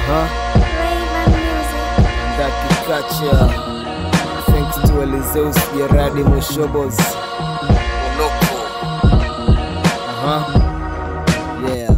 Andaki-Ninaishi. Thanks to Elizeus Geradi Moshobos Unoko. Yeah.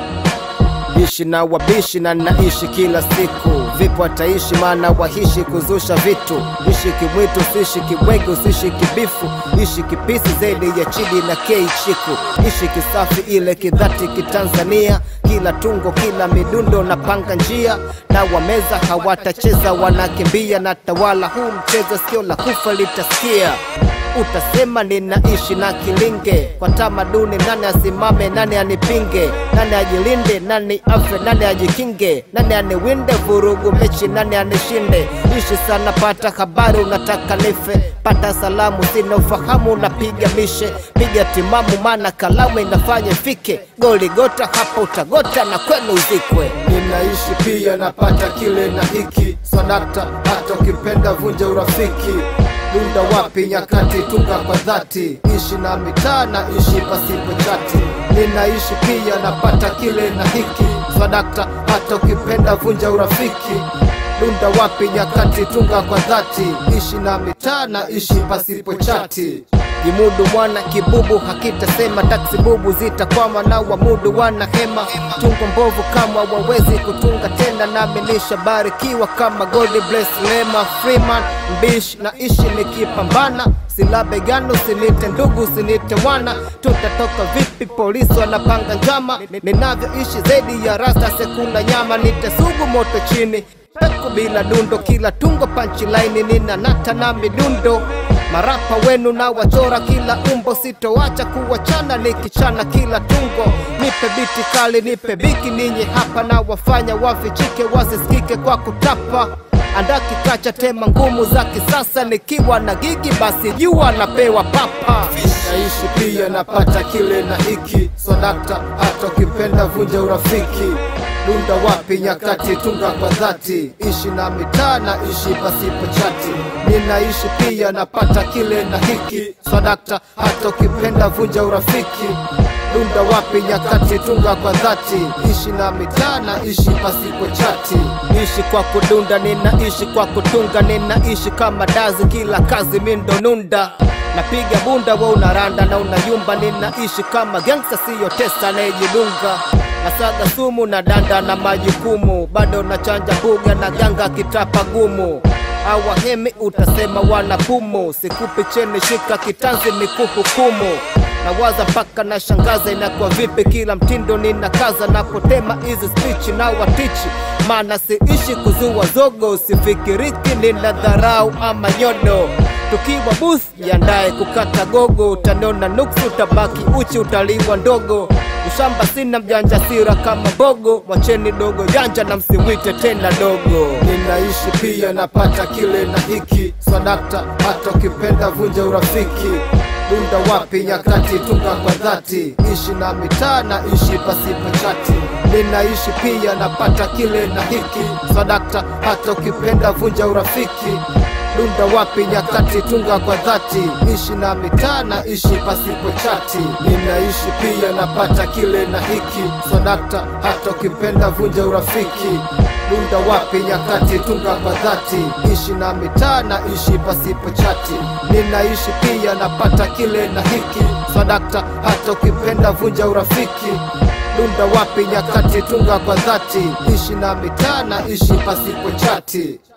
Ishi na wabishi na naishi kila siku. Vipo ataishi maana wahishi kuzusha vitu. Ishi kimwitu, sishi kibwege, usishi kibifu. Ishi kipisi zaidi ya chidi na kei chiku. Ishi kisafi ile kidhati kitanzania. Kila tungo, kila midundo na panga njia. Na wameza hawatacheza wanakimbia. Na tawala huu mchezo sio la kufa litasikia. Utasema ninaishi na kilinge. Kwa tamaduni nani asimame, nani anipinge. Nani ajilinde, nani afe, nani ajikinge. Nani aniwinde vurugu mechi, nani anishinde. Ishi sana pata habari unataka nife. Pata salamu sina ufahamu unapiga mishe. Piga timamu maana kalamu inafanya fike. Goli gota hapa utagota na kwenu uzikwe. Ninaishi pia napata kile na hiki. Sadakta hata ukipenda vunja urafiki. Dunda wapi nyakati tunga kwa dhati. Ishi na mitaa na ishi pasipo chati. Ninaishi pia napata kile na hiki. Sadakta hata ukipenda vunja urafiki. Dunda wapi nyakati tunga kwa dhati. Ishi na mitaa na ishi pasipo chati. Jimudu mwana kibubu hakitasema. Taksi bubu zitakwama na wamudu wana hema. Tungo mbovu kama wawezi kutunga tena. Nami nishabarikiwa kama God bless Lema Freeman Mbish na ishi nikipambana. Silabe gano sinite ndugu sinite wana. Tutatoka vipi polisi wanapanga njama. Ninavyoishi zaidi ya rasta sekula nyama. Nitesugu moto chini peko bila dundo. Kila tungo punchline nina nata na midundo. Marapa wenu na wachora kila umbo. Sitoacha kuwachana nikichana kila tungo. Nipe biti kali nipe biki ninyi hapa. Na wafanya wafichike wasisikike kwa kutapa. Andaki-Ninaishi tema ngumu za kisasa. Nikiwa na gigi basi jua napewa papa. Naishi pia napata kile na hiki. Sadakta hata ukipenda vunja urafiki. Dunda wapi nyakati tunga kwa dhati. Ishi na mitaa na ishi pasipo chati. Ninaishi pia napata kile na hiki. Sadakta hata ukipenda vunja urafiki. Dunda wapi nyakati tunga kwa dhati. Ishi na mitaa na ishi pasipo chati. Ishi kwa kudunda ninaishi kwa kutunga. Ninaishi kama dazi kila kazi mindo nunda. Napiga bunda wa unaranda na unayumba. Ninaishi kama gangsta siyo testa na ejidunga. Nasaga sumu na danda na majukumu. Bado na chanja buga na ganga kitapa gumu. Awahemi utasema wanapumu. Sikupi cheni shika kitanzi mikuhukumu. Na waza paka na shangaza inakuwa vipi. Kila mtindo ninakaza na potema hizi speech na watichi. Maana siishi kuzua zogo. Sifikiriki nina dharau ama nyodo. Tukiwa booth yandae kukata gogo. Utaniona nuksi utabaki uchi utaliwa ndogo. Ushamba sina mjanja sira kama bogo. Wacheni dogo janja na msiwite tena dogo. Ninaishi pia napata kile na hiki. Sadakta hata ukipenda vunja urafiki. Dunda wapi nyakati tunga kwa dhati. Ishi na mitaa na ishi pasipo chati. Ninaishi pia napata kile na hiki. Sadakta hata ukipenda vunja urafiki. Dunda wapi nyakati tunga kwa dhati. Ishi na mitaa na ishi pasipo chati. Ninaishi pia napata kile na hiki. Sadakta hata ukipenda vunja urafiki. Dunda wapi nyakati tunga kwa dhati. Ishi na mitaa na ishi pasipo chati. Ninaishi pia napata kile na hiki. Sadakta hata ukipenda vunja urafiki. Dunda wapi nyakati tunga kwa dhati. Ishi na mitaa na ishi pasipo chati.